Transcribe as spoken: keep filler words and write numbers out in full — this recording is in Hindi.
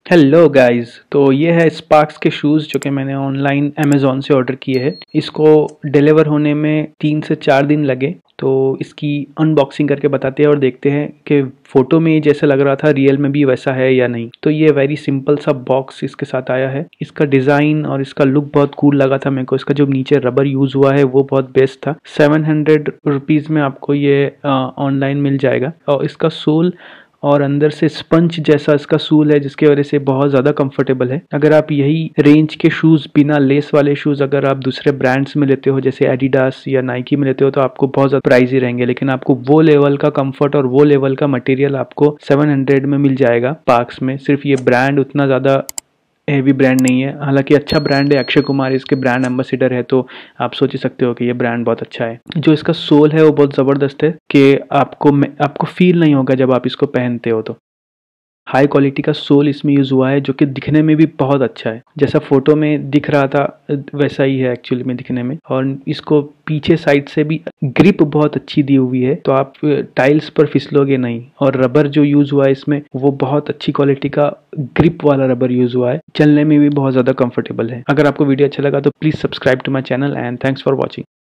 Hello guys. तो ये है स्पार्क्स के शूज़ जो कि मैंने ऑनलाइन अमेज़ॉन से ऑर्डर किए हैं। इसको डिलीवर होने में तीन से चार दिन लगे। तो इसकी अनबॉक्सिंग करके बताते हैं और देखते हैं कि फ़ोटो में जैसा लग रहा था रियल में भी वैसा है या नहीं। तो ये वेरी सिंपल सा बॉक्स इसके साथ आया है। इसका डिज़ाइन और इसका लुक बहुत कूल लगा था मेरे को। इसका जो नीचे रबर यूज़ हुआ है वो बहुत बेस्ट था। सेवन हंड्रेड रुपीज़ में आपको ये ऑनलाइन मिल जाएगा। और इसका सोल और अंदर से स्पंज जैसा इसका सूल है, जिसकी वजह से बहुत ज़्यादा कंफर्टेबल है। अगर आप यही रेंज के शूज़, बिना लेस वाले शूज़ अगर आप दूसरे ब्रांड्स में लेते हो जैसे एडिडास या नाइकी में लेते हो तो आपको बहुत ज़्यादा प्राइजी रहेंगे, लेकिन आपको वो लेवल का कंफर्ट और वो लेवल का मटेरियल आपको सेवन हंड्रेड में मिल जाएगा पार्क्स में। सिर्फ ये ब्रांड उतना ज़्यादा हेवी ब्रांड नहीं है, हालांकि अच्छा ब्रांड है। अक्षय कुमार इसके ब्रांड एम्बेसडर है, तो आप सोच ही सकते हो कि ये ब्रांड बहुत अच्छा है। जो इसका सोल है वो बहुत ज़बरदस्त है कि आपको आपको फील नहीं होगा जब आप इसको पहनते हो। तो हाई क्वालिटी का सोल इसमें यूज़ हुआ है जो कि दिखने में भी बहुत अच्छा है। जैसा फोटो में दिख रहा था वैसा ही है एक्चुअली में दिखने में। और इसको पीछे साइड से भी ग्रिप बहुत अच्छी दी हुई है, तो आप टाइल्स पर फिसलोगे नहीं। और रबर जो यूज़ हुआ है इसमें वो बहुत अच्छी क्वालिटी का ग्रिप वाला रबर यूज़ हुआ है, चलने में भी बहुत ज़्यादा कंफर्टेबल है। अगर आपको वीडियो अच्छा लगा तो please subscribe to my channel and thanks for watching.